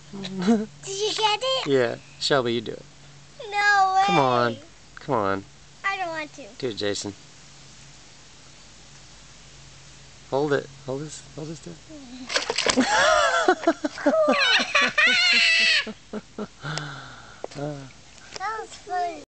Did you get it? Yeah. Shelby, you do it. No way. Come on. Come on. I don't want to. Do it, Jason. Hold it. Hold this. Hold this down. That was funny.